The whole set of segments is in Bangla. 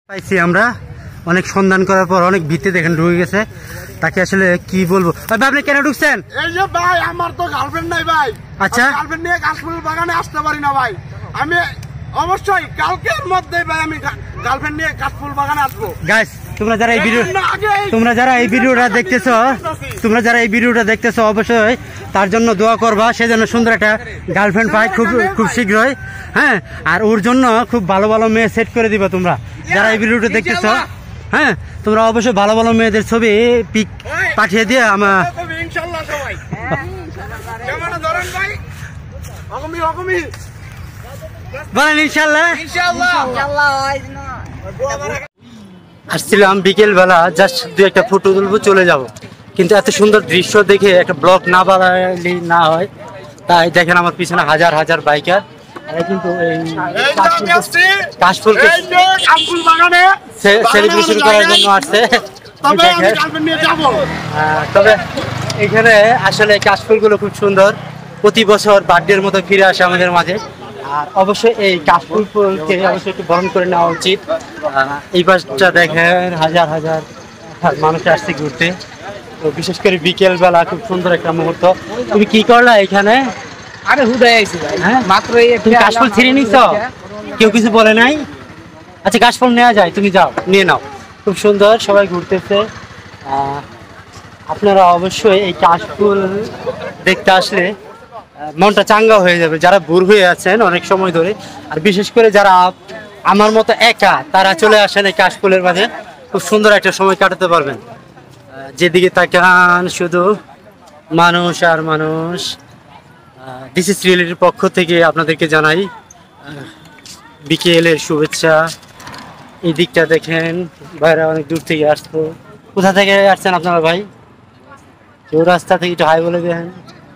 পাইছি আমরা অনেক সন্ধান করার পর অনেক ভিত্তি দেখেন ঢুকে গেছে। তাকে আসলে কি বলবো, আপনি কেন ঢুকছেন? এই যে ভাই, আমার তো গার্লফ্রেন্ড নাই ভাই। আচ্ছা, গার্লফ্রেন্ড নিয়ে কাশফুল বাগানে আসতে পারি না ভাই। আমি অবশ্যই কালকের মধ্যে ভাই আমি গার্লফ্রেন্ড নিয়ে কাশফুল বাগানে আসবো। গাইস, তোমরা যারা এই ভিডিওটা দেখতেছো অবশ্যই তার জন্য দোয়া করবা, সে যেন সুন্দর একটা গার্লফ্রেন্ড পায় খুব শীঘ্রই। হ্যাঁ, আর ওর জন্য খুব ভালো ভালো মেয়ে সেট করে দিবা তোমরা যারা এই ভিডিওটা দেখতেছো। হ্যাঁ, তোমরা অবশ্যই ভালো ভালো মেয়েদের ছবি পিক পাঠিয়ে দিয়ে আমার বলেন ইনশাল্লাহ। আসছিলাম বিকেল বেলা, জাস্ট দু একটা ফটো তুলবো চলে যাব, কিন্তু এত সুন্দর দৃশ্য দেখে একটা ব্লগ না বানালে না হয়। তাই দেখেন আমার পিছনে হাজার হাজার বাইকার, কিন্তু এই কাশফুলকে সেলিব্রেশন করার জন্য আসছে। তবে এখানে আসলে কাশফুলগুলো খুব সুন্দর, প্রতি বছর বার্থডের মতো ফিরে আসে আমাদের মাঝে। আর অবশ্যই এই কাশফুলকে অবশ্যই একটু বরণ করে নেওয়া উচিত। এই পাশটা দেখেন হাজার হাজার মানুষ আসছে ঘুরতে, তো বিশেষ করে বিকেল বেলা খুব সুন্দর একটা মুহূর্ত। তুমি কি করলা এখানে? আরে হুদাই আইছি ভাই, হ্যাঁ মাত্র তুমি কাশফুল ছিঁড়ে নিছো? কেউ কিছু বলে নাই? আচ্ছা, কাশফুল নেওয়া যায়, তুমি যাও নিয়ে নাও। খুব সুন্দর, সবাই ঘুরতেছে। আপনারা অবশ্যই এই কাশফুল দেখতে আসলে মনটা চাঙ্গা হয়ে যাবে, যারা বুর হয়ে আছেন অনেক সময় ধরে। আর বিশেষ করে যারা আমার মতো একা, তারা চলে আসেন এই কাশফুলের মাঝে, খুব সুন্দর একটা সময় কাটাতে পারবেন। যেদিকে তাকান শুধু মানুষ আর মানুষ। দিস ইজ রিয়েলিটির পক্ষ থেকে আপনাদেরকে জানাই বিকেলের শুভেচ্ছা। এই দিকটা দেখেন, ভাইরা অনেক দূর থেকে আসতো। কোথা থেকে আসছেন আপনারা ভাই? কেউ রাস্তা থেকে একটু হাই বলে দেন।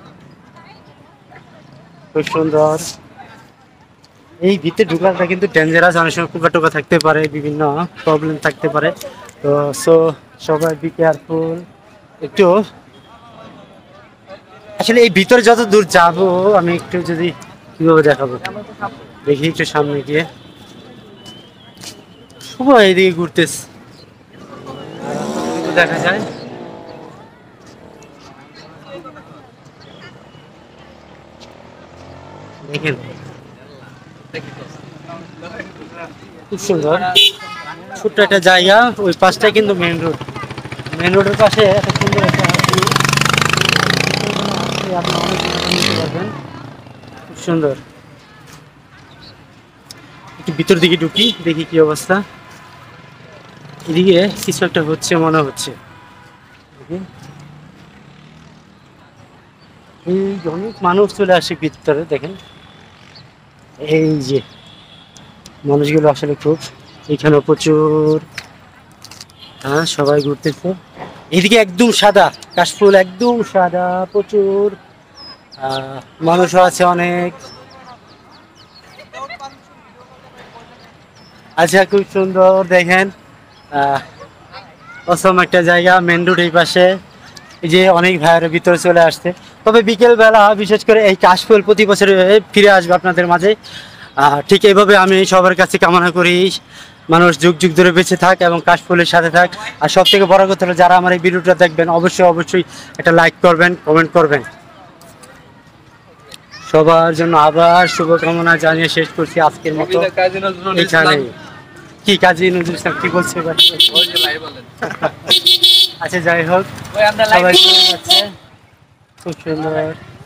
খুব সুন্দর। এই ভিতরে ঢুকাটা কিন্তু ডেঞ্জারাস, অনেক সময় পোকা টোকা থাকতে পারে, বিভিন্ন প্রবলেম থাকতে পারে। তো সবাই বি কেয়ারফুল একটু। আসলে এই ভিতরে যত দূর যাব আমি একটু যদি কিভাবে দেখাবো, দেখি একটু সামনে গিয়ে। সবাই এইদিকে ঘুরতেছে, দেখা যায়। দেখেন খুব সুন্দর ছোট্ট একটা জায়গা, ওই পাশটাই কিন্তু মেন রোড। মেন রোডের পাশে এত সুন্দর একটা খুব সুন্দর। একটু ভিতর দিকে ঢুকি, দেখি কি অবস্থা। এদিকে কিছু একটা হচ্ছে মনে হচ্ছে। এই অনেক মানুষ চলে আসে ভিতরে, দেখেন এই যে মানুষগুলো আসলে খুব, এখানে প্রচুর। হ্যাঁ, সবাই ঘুরতেছে। এদিকে একদম সাদা কাশফুল, একদম সাদা, প্রচুর মানুষও আছে অনেক। আচ্ছা, খুব সুন্দর দেখেন, অসম একটা জায়গা। মেন রোড এই পাশে, এই যে অনেক ভাইয়ের ভিতরে চলে আসছে। তবে বিকেল বেলা বিশেষ করে এই কাশফুল প্রতি বছর ফিরে আসবে আপনাদের মাঝে। ঠিক এইভাবে আমি সবার কাছে কামনা করি মানুষ যুগ যুগ ধরে বেঁচে থাক এবং কাশফুলের সাথে থাক। আর সব থেকে বড় কথা হলো, যারা আমার এই ভিডিওটা দেখবেন অবশ্যই একটা লাইক করবেন, কমেন্ট করবেন। সবার জন্য আবার শুভকামনা জানিয়ে শেষ করছি আজকের মতো এখানে। কি কাজী নজরুল ইসলাম কি বলছে? আচ্ছা, যাই হোক, সবাই খুব সুন্দর।